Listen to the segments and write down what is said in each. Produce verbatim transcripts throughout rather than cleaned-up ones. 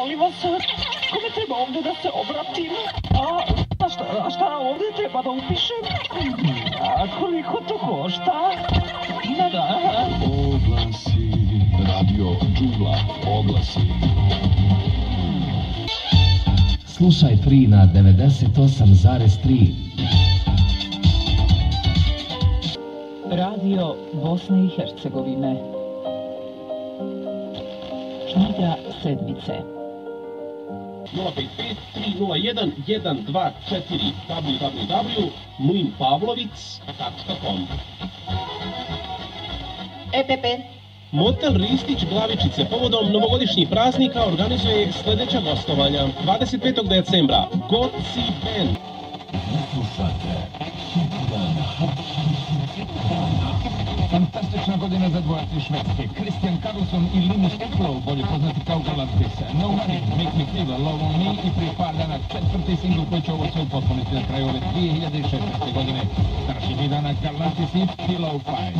molim vas, kome treba ovde da se obratim? A, a, šta, a šta ovde treba da upišem? A koliko to košta? Da, da. Oglasi, Radio Džungla, oglasi. Slušaj tri na devedeset osam zarez tri. Radio Bosne i Hercegovine. Knjiga sedmice. nula pet pet tri nula jedan jedan dva četiri w w w tačka mlin pavlovic tačka com. E P P. Motel Ristić Glavičice povodom novogodišnjih praznika organizuje sljedeća gostovanja. dvadeset petog decembra Goci Band. Slušate, fantastična godina za dvojac iz Švedske. Christian Carlson i Linus Eklow, bolje poznati kao Galantis. No Money, Make Me Feel, Love on Me i prije par dana četvrti singl koji će ovo sve upotpuniti na kraju ove dvije hiljade šesnaeste. godine. Današnjih dana Galantis i Pillow Fight.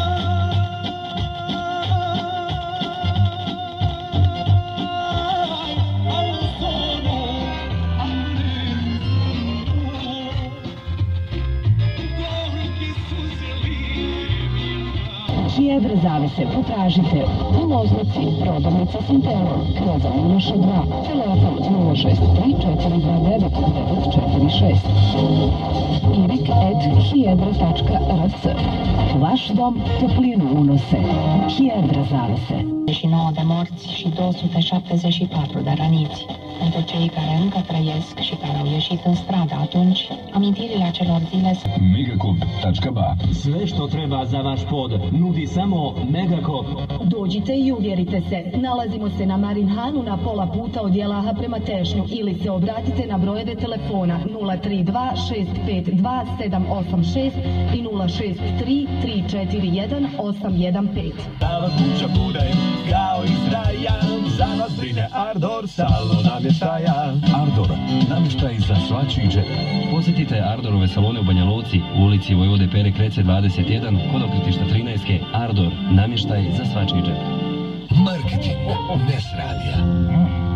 Hijedra zavese potražite u Loznici, prodavnica Sintelo, Knoza Miloša dva, telefon nula šest tri četiri dva devet devet četiri šest. irik et hijedra tačka r s. Vaš dom toplinu unose. Hijedra zavese. Și nouă de morți și două sute șaptezeci și patru de răniți. Pentru cei care încă trăiesc și care au ieșit în stradă atunci, amintirile acelor zile... Megacop tačka ba. Sve što treba za vaš pod nudi samo Megacop. Dođite i uvjerite se. Nalazimo se na Marinhanu na pola puta od Jelaha prema Tešnju ili se obratite na brojeve telefona nula tri dva šest pet dva sedam osam šest i nula šest tri tri četiri jedan osam jedan pet. Prava kuća bude kao Izrajan, za vas brine Ardor, salon namještaja. Ardor, namještaj za svačiji džep. Posjetite Ardorove salone u Banja Luci, u ulici Vojvode Pere Krece dvadeset jedan, kod okretišta trinaest. Ardor, namještaj za svačiji džep. Marketing bez radija.